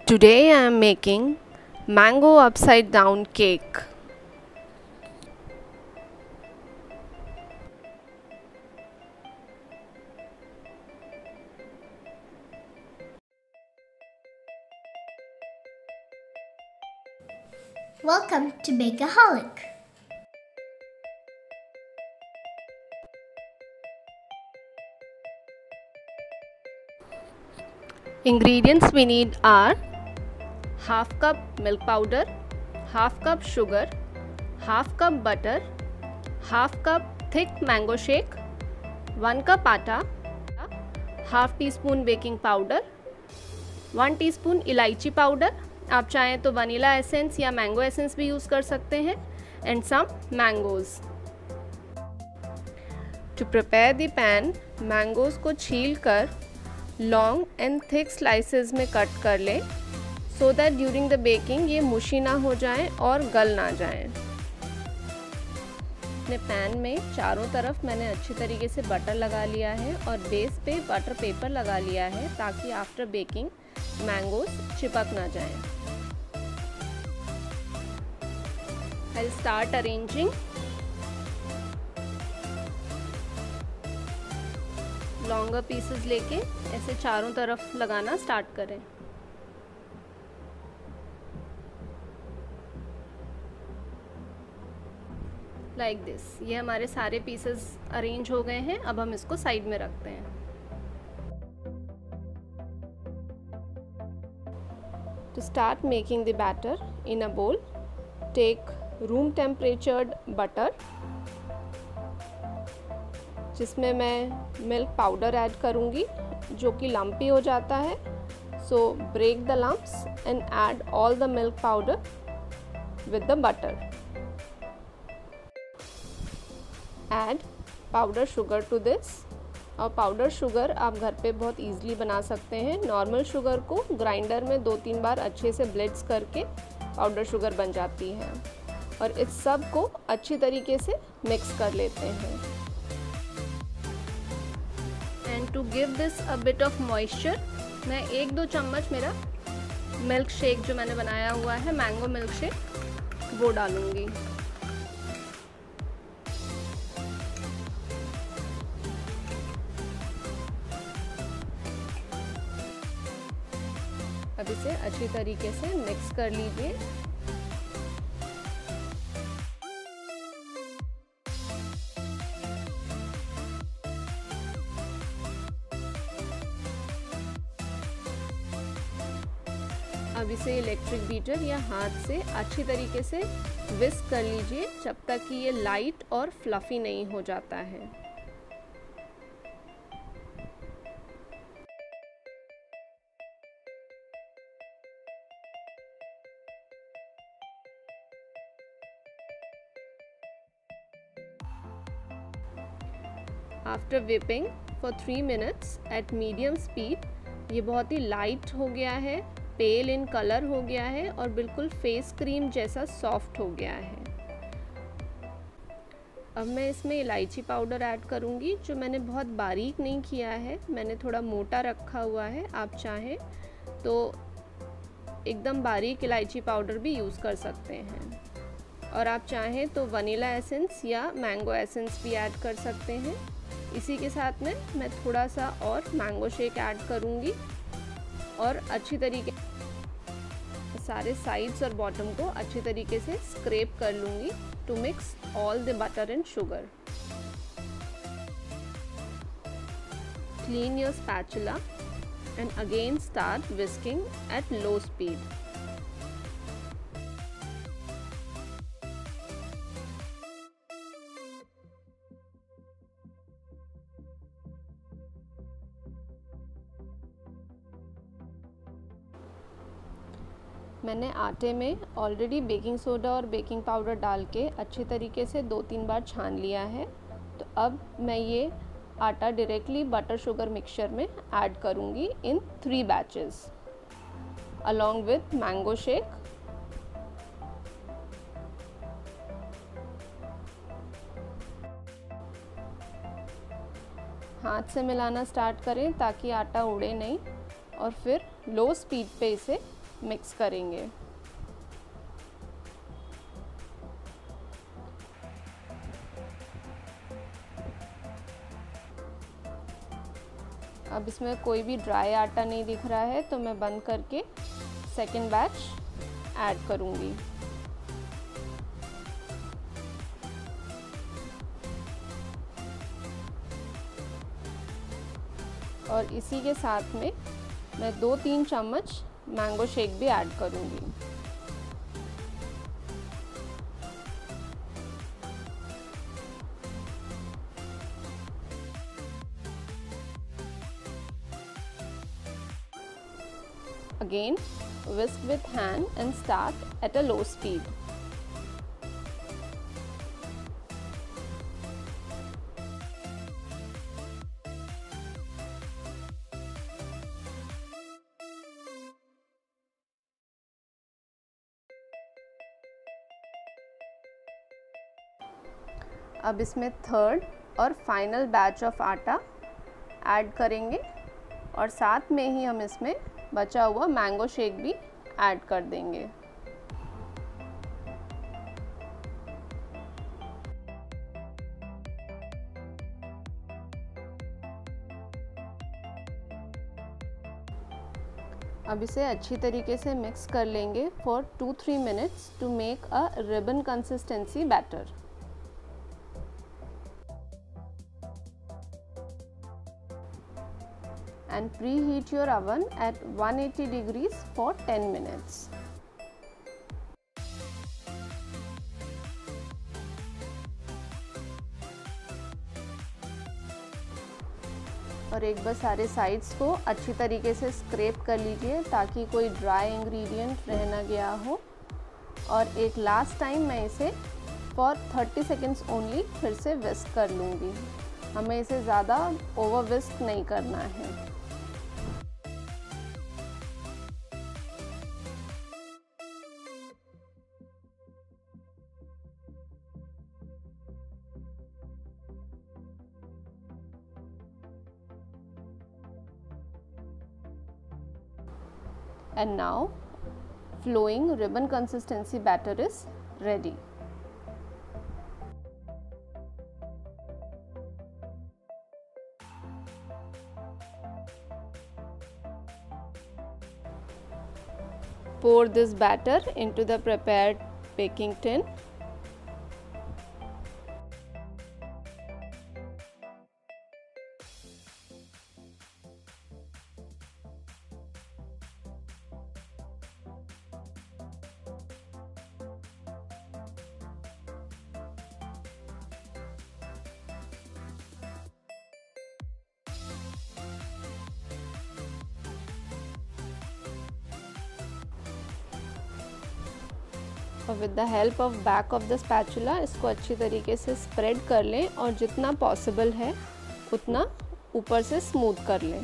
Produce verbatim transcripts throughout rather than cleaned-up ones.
Today I am making mango upside down cake. Welcome to Bakeaholic. Ingredients we need are half cup milk powder, half cup sugar, half cup butter, half cup thick mango shake, one cup atta, half teaspoon baking powder, one teaspoon इलायची powder, आप चाहें तो vanilla essence या mango essence भी use कर सकते हैं, and some mangoes. To prepare the pan, mangoes को छील कर लॉन्ग एंड थिक स्लाइसेस में कट कर लें so that during the baking ये मुशी ना हो जाएं और गल ना जाएं. अपने पैन में चारों तरफ मैंने अच्छी तरीके से बटर लगा लिया है और बेस पे बटर पेपर लगा लिया है ताकि आफ्टर बेकिंग मैंगोज़ चिपक ना जाएं. I'll start arranging. Longer pieces लेके ऐसे चारों तरफ लगाना स्टार्ट करें. Like like this. ये हमारे सारे पीसेस अरेंज हो गए हैं. अब हम इसको साइड में रखते हैं. To start making the batter, in a bowl, take room temperatured butter, जिसमें मैं मिल्क पाउडर ऐड करूँगी जो कि लम्पी हो जाता है. So break the lumps and add all the milk powder with the butter. Add powder sugar to this. और powder sugar आप घर पे बहुत इजीली बना सकते हैं. नॉर्मल शुगर को ग्राइंडर में दो तीन बार अच्छे से ब्लेंड्स करके पाउडर शुगर बन जाती है. और इस सब को अच्छी तरीके से मिक्स कर लेते हैं. And to give this a bit of moisture, मैं एक दो चम्मच मेरा मिल्क शेक जो मैंने बनाया हुआ है, मैंगो मिल्क शेक, वो डालूंगी. अब इसे अच्छी तरीके से मिक्स कर लीजिए. अब इसे इलेक्ट्रिक बीटर या हाथ से अच्छी तरीके से विस्क कर लीजिए जब तक कि ये लाइट और फ्लफी नहीं हो जाता है. After whipping for three minutes at medium speed, ये बहुत ही लाइट हो गया है, पेल इन कलर हो गया है और बिल्कुल फेस क्रीम जैसा सॉफ्ट हो गया है. अब मैं इसमें इलायची पाउडर ऐड करूँगी जो मैंने बहुत बारीक नहीं किया है, मैंने थोड़ा मोटा रखा हुआ है. आप चाहें तो एकदम बारीक इलायची पाउडर भी यूज़ कर सकते हैं. और आप चाहें तो वनीला एसेंस या मैंगो एसेंस भी ऐड कर सकते हैं. इसी के साथ में मैं थोड़ा सा और मैंगो शेक ऐड करूँगी और अच्छी तरीके सारे साइड्स और बॉटम को अच्छी तरीके से स्क्रैप कर लूँगी to mix all the butter and sugar. Clean your spatula and again start whisking at low speed. मैंने आटे में ऑलरेडी बेकिंग सोडा और बेकिंग पाउडर डाल के अच्छी तरीके से दो तीन बार छान लिया है. तो अब मैं ये आटा डायरेक्टली बटर शुगर मिक्सचर में ऐड करूँगी in three batches along with mango shake. हाथ से मिलाना स्टार्ट करें ताकि आटा उड़े नहीं और फिर लो स्पीड पे इसे मिक्स करेंगे। अब इसमें कोई भी ड्राई आटा नहीं दिख रहा है, तो मैं बंद करके सेकेंड बैच ऐड करूँगी। और इसी के साथ में मैं दो तीन चम्मच मैंगो शेक भी ऐड करूँगी। Again, whisk with hand and start at a low speed. अब इसमें थर्ड और फाइनल बैच ऑफ आटा ऐड करेंगे और साथ में ही हम इसमें बचा हुआ मैंगो शेक भी ऐड कर देंगे। अब इसे अच्छी तरीके से मिक्स कर लेंगे for two three minutes to make a ribbon consistency batter. And preheat your oven at one eighty degrees for ten minutes. और एक बार सारे साइड्स को अच्छी तरीके से स्क्रैप कर लीजिए ताकि कोई ड्राई इंग्रेडिएंट रह ना गया हो। और एक लास्ट टाइम मैं इसे फॉर थर्टी सेकेंड्स ओनली फिर से विस्क कर लूँगी। हमें इसे ज़्यादा ओवर विस्क नहीं करना है। And now flowing ribbon consistency batter is ready. Pour this batter into the prepared baking tin. और with the help of back of the spatula इसको अच्छी तरीके से स्प्रेड कर लें और जितना पॉसिबल है उतना ऊपर से स्मूथ कर लें।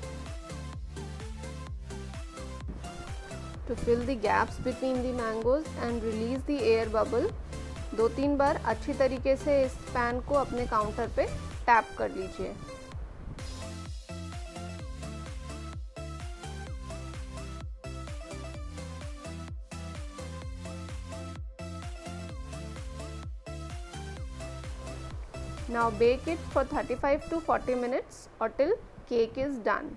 To fill the gaps between the mangoes and release the air bubble, दो तीन बार अच्छी तरीके से इस पैन को अपने काउंटर पे टैप कर लीजिए। Now bake it for thirty-five to forty minutes or till cake is done.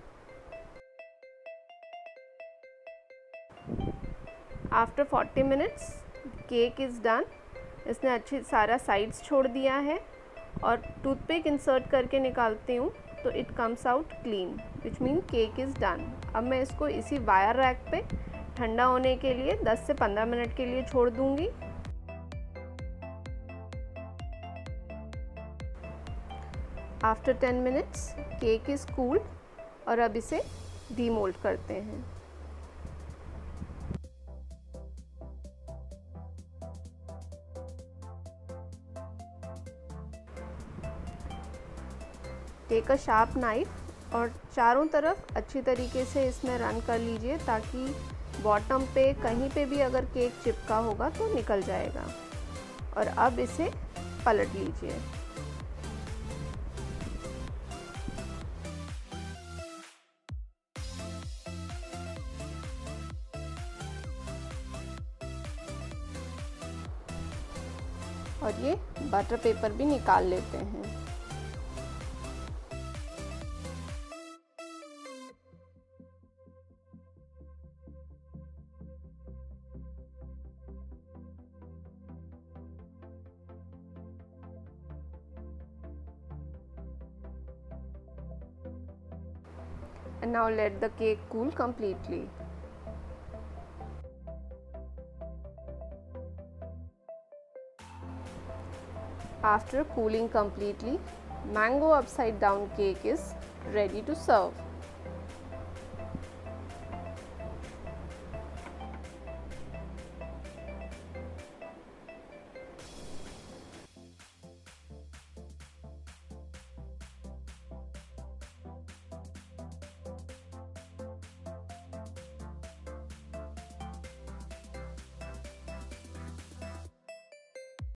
After forty minutes cake is done. इसने अच्छी सारा साइड्स छोड़ दिया है और टूथपिक इंसर्ट करके निकालती हूँ तो it comes out clean, which mean cake is done. अब मैं इसको इसी वायर रैक पे ठंडा होने के लिए दस से पंद्रह मिनट के लिए छोड़ दूँगी। After ten minutes cake is cooled और अब इसे डीमोल्ड करते हैं। टेक अ शार्प नाइफ और चारों तरफ अच्छी तरीके से इसमें रन कर लीजिए ताकि बॉटम पे कहीं पे भी अगर केक चिपका होगा तो निकल जाएगा। और अब इसे पलट लीजिए। और ये बटर पेपर भी निकाल लेते हैं। And now let the cake cool completely. After cooling completely, mango upside down cake is ready to serve.